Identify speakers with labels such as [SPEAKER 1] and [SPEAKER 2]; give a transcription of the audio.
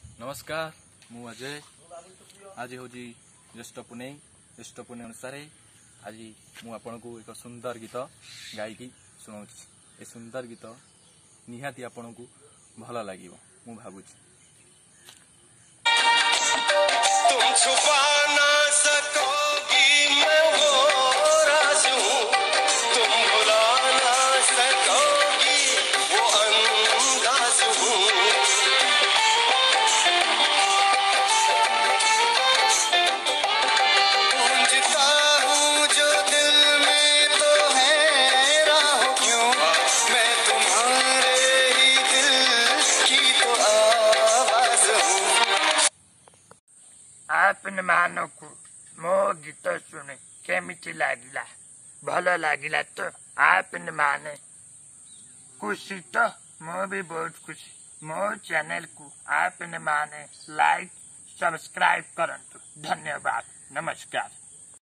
[SPEAKER 1] नमस्कार मु अजय। आज हूँ ज्येष्ठ पुणेई अनुसार आज मु आपण को एक सुंदर गीत गायकी शुणाऊ। ए सुंदर गीत निहाती आपण को भल लगे मु भावुची।
[SPEAKER 2] तुम छुपा ना सकोगी मैं वो राज हूँ, तुम भुला ना सकोगी वो अंदाज हूँ। गूंजता हूँ जो दिल में तो है राह क्यों, मैं तुम्हारे ही दिल की तो आवाज हूँ।
[SPEAKER 3] आपन मानक मो गीत शुणी केमिति लागिला भल लागिला तो आपन माने खुशी तो मो भी बहुत खुशी। मो चैनल को आपन माने लाइक सब्सक्राइब करंतु। धन्यवाद। नमस्कार।